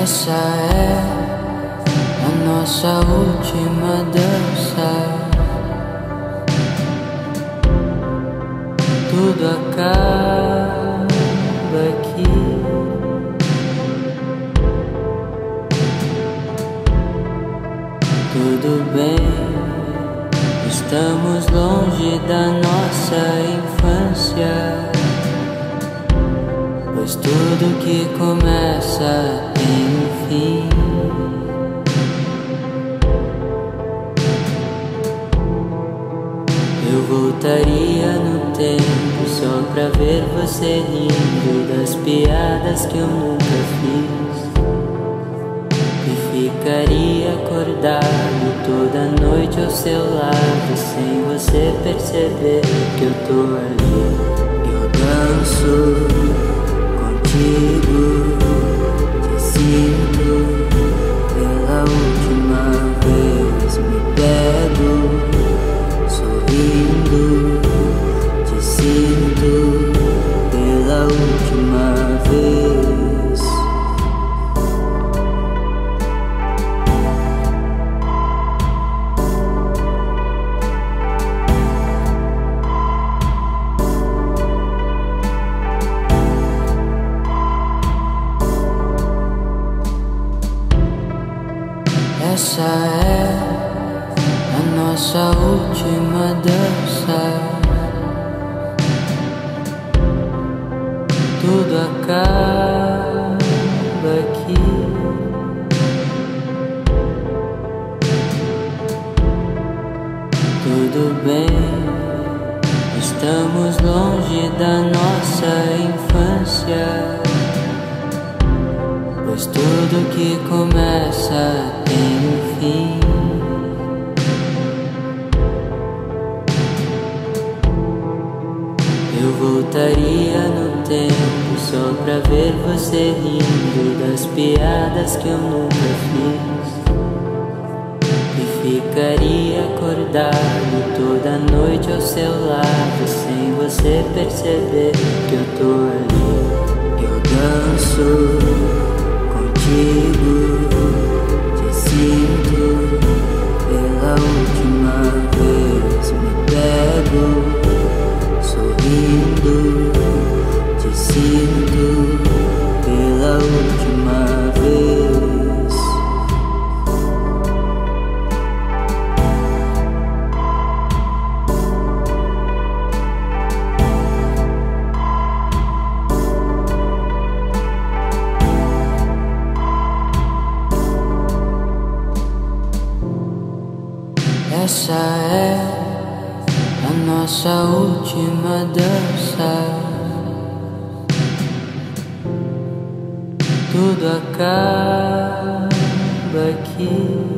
Essa é a nossa última dança. Tudo acaba aqui. Tudo bem, estamos longe da nossa infância, pois tudo que começa tem um fim. Eu voltaria no tempo só pra ver você rindo das piadas que eu nunca fiz, e ficaria acordado toda noite ao seu lado, sem você perceber que eu tô ali. Eu danço contigo, te sinto pela última vez, me pego sorrindo, te sinto pela última vez. Essa é a nossa última dança. Tudo acaba aqui. Tudo bem, estamos longe da nossa infância, pois tudo que começa tem um fim. Eu voltaria no tempo só pra ver você rindo das piadas que eu nunca fiz, e ficaria acordado toda noite ao seu lado, sem você perceber que eu tô ali. Eu danço contigo, te sinto pela última vez, me pego sorrindo, te sinto pela última vez. Essa é a nossa última dança. Tudo acaba aqui.